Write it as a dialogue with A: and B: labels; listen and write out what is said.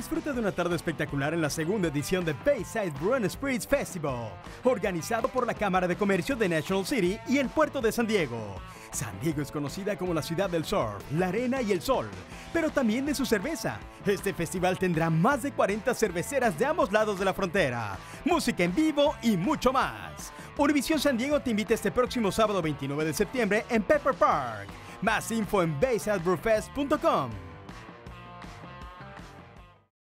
A: Disfruta de una tarde espectacular en la segunda edición de Bayside Brew and Spirits Festival, organizado por la Cámara de Comercio de National City y el Puerto de San Diego. San Diego es conocida como la ciudad del surf, la arena y el sol, pero también de su cerveza. Este festival tendrá más de 40 cerveceras de ambos lados de la frontera, música en vivo y mucho más. Univision San Diego te invita este próximo sábado 29 de septiembre en Pepper Park. Más info en BaysideBrewFest.com.